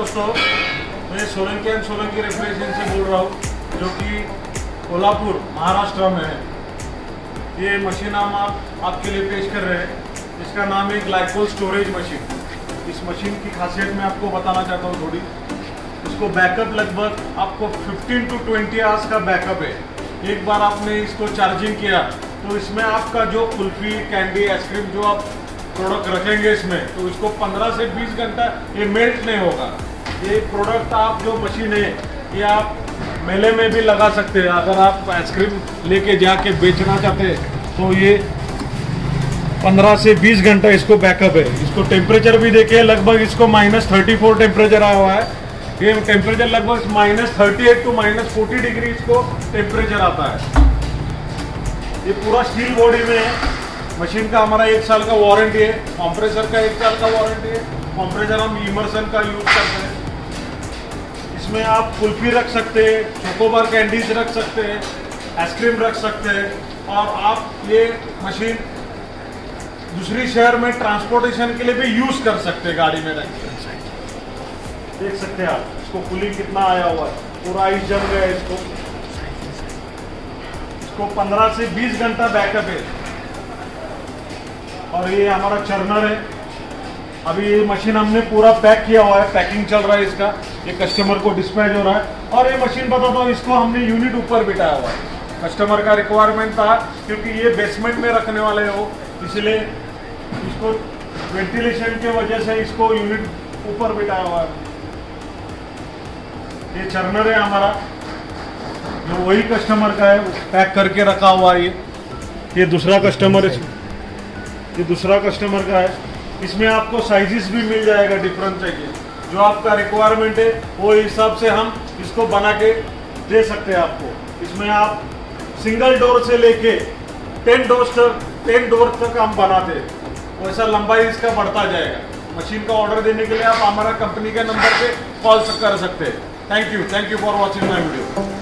दोस्तों, मैं Solanki and Solanki refrigeration से बोल रहा हूँ, जो कि कोल्हापुर महाराष्ट्र में है। ये मशीन हम आपके लिए पेश कर रहे हैं। इसका नाम है ग्लाइकोल स्टोरेज मशीन। इस मशीन की खासियत मैं आपको बताना चाहता हूँ थोड़ी। इसको बैकअप लगभग आपको 15 to 20 आवर्स का बैकअप है। एक बार आपने इसको चार्जिंग किया तो इसमें आपका जो कुल्फी, कैंडी, आइसक्रीम जो आप प्रोडक्ट रखेंगे इसमें, तो इसको 15 से 20 घंटा ये मेल्ट नहीं होगा। ये प्रोडक्ट आप जो मशीन है ये आप मेले में भी लगा सकते हैं। अगर आप आइसक्रीम लेके जाके बेचना चाहते हैं तो ये 15 से 20 घंटा इसको बैकअप है। इसको टेम्परेचर भी देखिए, लगभग इसको -34 टेम्परेचर आया हुआ है। ये टेम्परेचर लगभग -38 to -40 डिग्री इसको टेम्परेचर आता है। ये पूरा स्टील बॉडी में है। मशीन का हमारा 1 साल का वारंटी है। कंप्रेसर का 1 साल का वारंटी है। कंप्रेसर हम इमर्सन का यूज करते हैं। इसमें आप कुल्फी रख सकते हैं, चोकोबार कैंडीज रख सकते हैं, आइसक्रीम रख सकते हैं। और आप ये मशीन दूसरी शहर में ट्रांसपोर्टेशन के लिए भी यूज कर सकते हैं, गाड़ी में रख के। देख सकते हैं आप, इसको कूलिंग कितना आया हुआ है, पूरा आइस जम गया है। इसको 15 से 20 घंटा बैकअप है। और ये हमारा चर्नर है। अभी ये मशीन हमने पूरा पैक किया हुआ है, पैकिंग चल रहा है इसका। ये कस्टमर को डिस्पैच हो रहा है। और ये मशीन बताता हूँ, इसको हमने यूनिट ऊपर बिठाया हुआ है। कस्टमर का रिक्वायरमेंट था, क्योंकि ये बेसमेंट में रखने वाले हो, इसलिए इसको वेंटिलेशन के वजह से इसको यूनिट ऊपर बिठाया हुआ है। ये चर्नर है हमारा, जो वही कस्टमर का है, पैक करके रखा हुआ है। ये दूसरा कस्टमर है, ये दूसरा कस्टमर का है। इसमें आपको साइजेस भी मिल जाएगा, डिफरेंट चाहिए जो आपका रिक्वायरमेंट है वो हिसाब से हम इसको बना के दे सकते हैं आपको। इसमें आप सिंगल डोर से लेके 10 डोर तक हम बनाते हैं। वैसा लंबाई इसका बढ़ता जाएगा। मशीन का ऑर्डर देने के लिए आप हमारा कंपनी के नंबर पे कॉल कर सकते हैं। Thank you for watching my video.